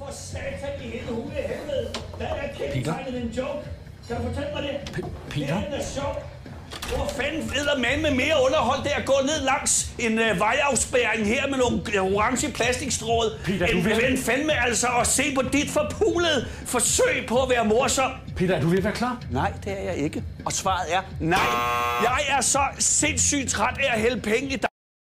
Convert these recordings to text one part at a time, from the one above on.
For satan i hele hulen i helvede. Hvad er kendetegnet en joke? Kan du fortælle mig det? Peter? Det er sjovt. Hvor fanden feder man med mere underhold der at gå ned langs en vejafspærring her med nogle orange plastikstråd? Peter, du vil fandme altså at se på dit forpulede forsøg på at være morsom. Peter, er du ved at være klar? Nej, det er jeg ikke. Og svaret er nej. Jeg er så sindssygt træt af at hælde penge i dig.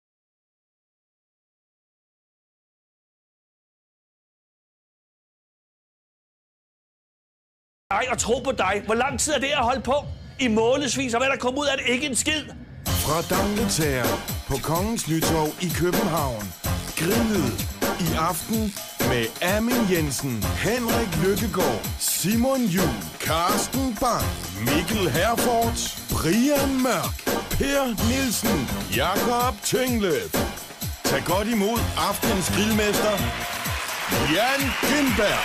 Og tro på dig. Hvor lang tid er det at holde på? I månedsvis, og hvad der kommer ud af det? Ikke en skid. Fra Dangletær på Kongens Nytorv i København. Grillet i aften med Amin Jensen, Henrik Lykkegaard, Simon Juhl, Carsten Bang, Mikkel Herford, Brian Mørk, Per Nielsen, Jakob Tøngløf. Tag godt imod aftenens grillmester, Jan Gindberg.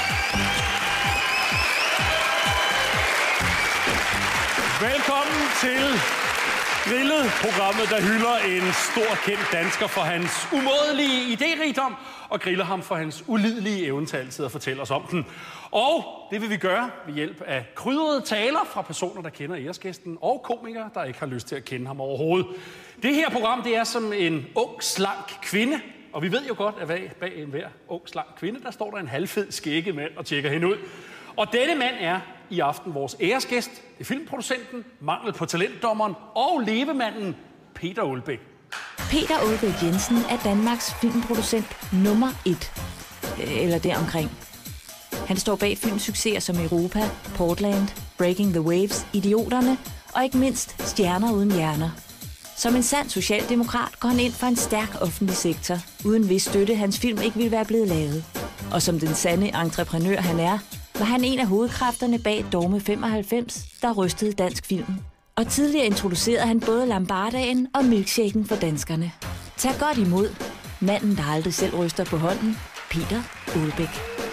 Velkommen til Grillet, programmet, der hylder en stor kendt dansker for hans umådelige idérigdom og griller ham for hans ulidelige evne til altid at fortælle os om den. Og det vil vi gøre ved hjælp af krydrede taler fra personer, der kender æresgæsten, og komikere, der ikke har lyst til at kende ham overhovedet. Det her program, det er som en ung, slank kvinde, og vi ved jo godt, at bag enhver ung, slank kvinde, der står der en halvfed skægge mand og tjekker hende ud. Og denne mand er i aften vores æresgæst, det er filmproducenten, mangel på talentdommeren og levemanden Peter Aalbæk. Peter Aalbæk Jensen er Danmarks filmproducent nummer 1, eller deromkring. Han står bag filmsucceser som Europa, Portland, Breaking the Waves, Idioterne og ikke mindst Stjerner uden hjerner. Som en sand socialdemokrat går han ind for en stærk offentlig sektor, uden hvis støtte hans film ikke ville være blevet lavet. Og som den sande entreprenør han er, var han en af hovedkræfterne bag Dogme 95, der rystede dansk film. Og tidligere introducerede han både lambardagen og milkshaken for danskerne. Tag godt imod manden, der aldrig selv ryster på hånden, Peter Aalbæk.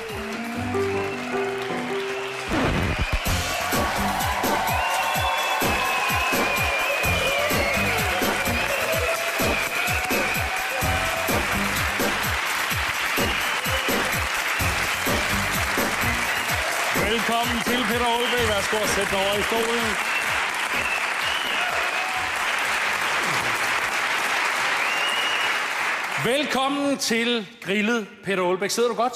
Velkommen til Peter Aalbæk. Værsgo at sætte dig over i stolen. Velkommen til Grillet, Peter Aalbæk. Sidder du godt?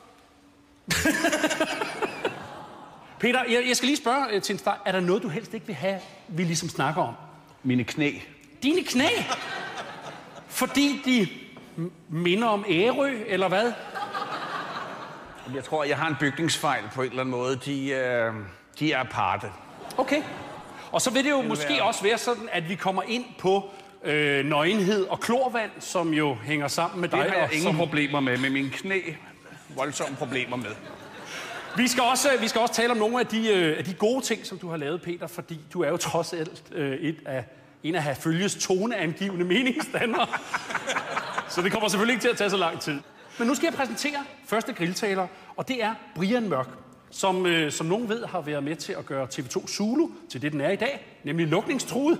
Peter, jeg skal lige spørge til en start. Er der noget, du helst ikke vil have, vi ligesom snakker om? Mine knæ. Dine knæ? Fordi de minder om Ærø, eller hvad? Jeg tror, jeg har en bygningsfejl på en eller anden måde. De er aparte. Okay. Og så vil det jo måske også være sådan, at vi kommer ind på nøgenhed og klorvand, som jo hænger sammen med dig. Det har jeg ingen problemer med mine knæ. Voldsomme problemer med. Vi skal også tale om nogle af de gode ting, som du har lavet, Peter, fordi du er jo trods alt en af Herfølges toneangivende meningsdannere. Så det kommer selvfølgelig ikke til at tage så lang tid. Men nu skal jeg præsentere første grilltaler, og det er Brian Mørk, som nogen ved har været med til at gøre TV2 Zulu til det, den er i dag, nemlig lukningstruet.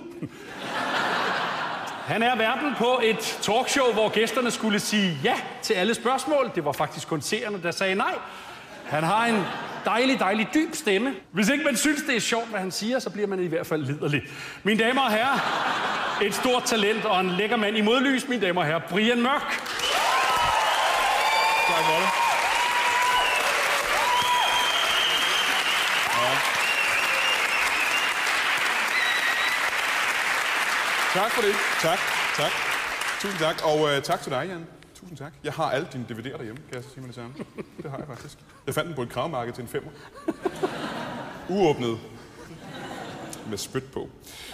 Han er værten på et talkshow, hvor gæsterne skulle sige ja til alle spørgsmål. Det var faktisk kun seerne, der sagde nej. Han har en dejlig dyb stemme. Hvis ikke man synes, det er sjovt, hvad han siger, så bliver man i hvert fald liderlig. Mine damer og herrer, et stort talent og en lækker mand i modlys, mine damer og herrer, Brian Mørk. Tak for det. Ja. Tak for det. Tak. Tusind tak. Og tak til dig, Jan. Tusind tak. Jeg har alle dine DVD'er derhjemme, kan jeg så sige med det samme. Det har jeg faktisk. Jeg fandt den på et kravmarked til en 5'er. Uåbnet. Med spyt på.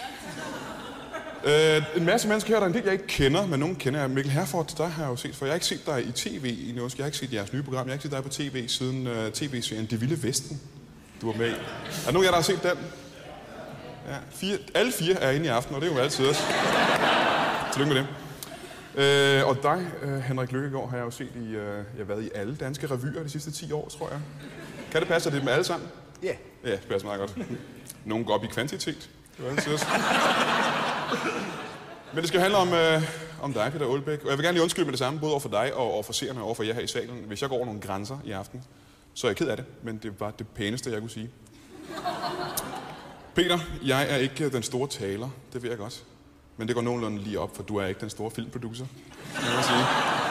En masse mennesker her, der er en del, jeg ikke kender, men nogen kender jeg. Mikkel Herford, der har jeg jo set, for jeg har ikke set dig i tv i norsk. Jeg har ikke set jeres nye program. Jeg har ikke set dig på tv siden tv-serien Det Vilde Vesten, du var med i. Er der nogen af jer, der har set den? Ja, alle 4 er inde i aften, og det er jo altid også. Tillykke med det. Og dig, Henrik Lykkegaard, har jeg jo set i, i alle danske revyer de sidste 10 år, tror jeg. Kan det passe, at det er med alle sammen? Ja. Ja, det passer meget godt. Nogen går op i kvantitet. Det er altid også. Men det skal handle om dig, Peter Aalbæk. Og jeg vil gerne lige undskylde med det samme, både over for dig og over for seerne og over for jer her i salen. Hvis jeg går over nogle grænser i aften, så er jeg ked af det, men det var det pæneste, jeg kunne sige. Peter, jeg er ikke den store taler, det ved jeg godt. Men det går nogenlunde lige op, for du er ikke den store filmproducer, kan jeg sige.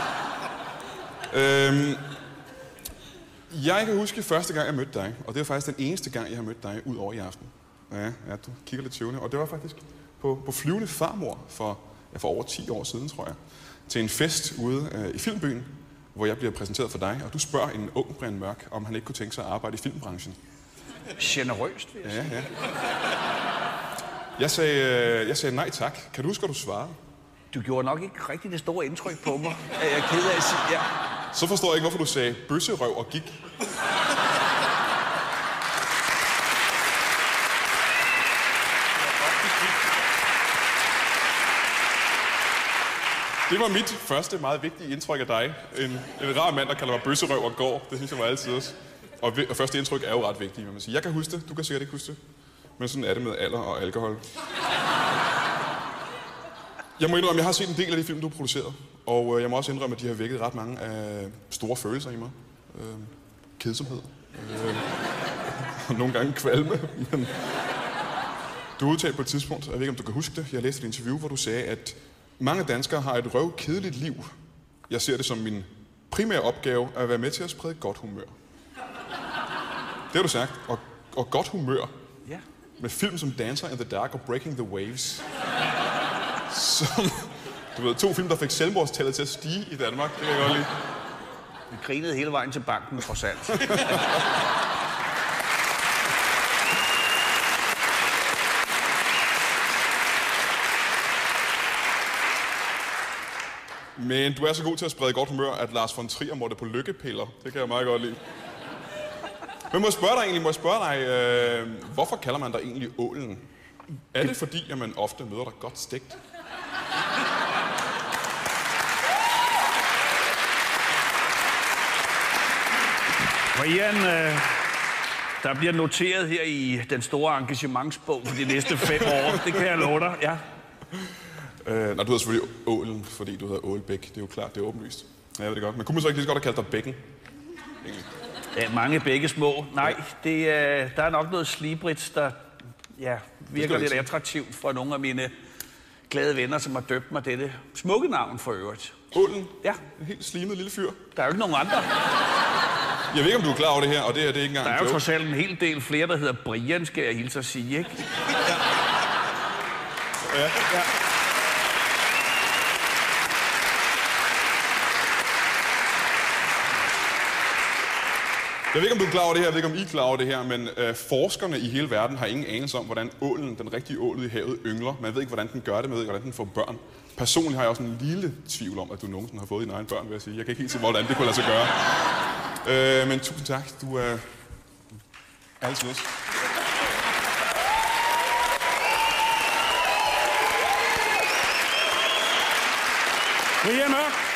Jeg kan huske første gang, jeg mødte dig, og det er faktisk den eneste gang, jeg har mødt dig ud over i aften. Ja, du kigger lidt tøvende, og det var faktisk på Flyvende Farmor for over 10 år siden, tror jeg, til en fest ude i Filmbyen, hvor jeg bliver præsenteret for dig, og du spørger en ung Brian Mørk, om han ikke kunne tænke sig at arbejde i filmbranchen. Generøst, vil jeg sige. Ja. Jeg sagde nej tak. Kan du huske, hvad du svarede? Du gjorde nok ikke rigtig det store indtryk på mig. Jeg er ked af at sige, ja. Så forstår jeg ikke, hvorfor du sagde bøsserøv og gik. Det var mit første meget vigtige indtryk af dig. En rar mand, der kalder mig bøsserøv og går. Det synes jeg var altid også. Og første indtryk er jo ret vigtigt, vil man sige. Jeg kan huske det, du kan sikkert ikke huske det. Men sådan er det med alder og alkohol. Jeg må indrømme, jeg har set en del af de film, du har produceret. Og jeg må også indrømme, at de har vækket ret mange af store følelser i mig. Kedsomhed. Og nogle gange kvalme. Men du udtalte på et tidspunkt, jeg ved ikke, om du kan huske det, jeg læste et interview, hvor du sagde, at mange danskere har et røvkedeligt liv. Jeg ser det som min primære opgave at være med til at sprede godt humør. Det har du sagt. Og godt humør. Ja. Med film som Dancer in the Dark og Breaking the Waves. Som, du ved, 2 film, der fik selvmordstallet til at stige i Danmark. Det kan jeg godt lide. Vi grinede hele vejen til banken, trods alt. Men du er så god til at sprede godt humør, at Lars von Trier måtte på lykkepiller. Det kan jeg meget godt lide. Men må jeg spørge dig, hvorfor kalder man dig egentlig Ålen? Er det fordi, at man ofte møder dig godt stegt? Brian, der bliver noteret her i den store engagementsbog for de næste 5 år. Det kan jeg love dig, ja. Du hedder selvfølgelig Ålen, fordi du hedder Aalbæk. Det er jo klart, det er åbenlyst. Ja, jeg ved det godt. Men kunne man så ikke lige så godt have kaldt dig Bækken? Ja, mange begge små. Nej, der er nok noget slibrits, der virker lidt attraktivt for nogle af mine glade venner, som har døbt mig dette smukke navn for øvrigt. Ålen? Ja. En helt slimet lille fyr. Der er jo ikke nogen andre. Jeg ved ikke, om du er klar over det her, og det er ikke engang der er jo trods alt en hel del flere, der hedder Brian, skal jeg hilse at sige, ikke? Ja. Jeg ved ikke, om du er klar over det her, jeg ved ikke, om I er klar over det her, men forskerne i hele verden har ingen anelse om, hvordan ålen, den rigtige ål i havet, yngler. Man ved ikke, hvordan den gør det, man ved ikke, hvordan den får børn. Personligt har jeg også en lille tvivl om, at du nogensinde har fået dine egne børn, vil jeg sige. Jeg kan ikke helt se, hvordan det kunne lade sig gøre. Men tusind tak, du er altid også. Brian Mørk.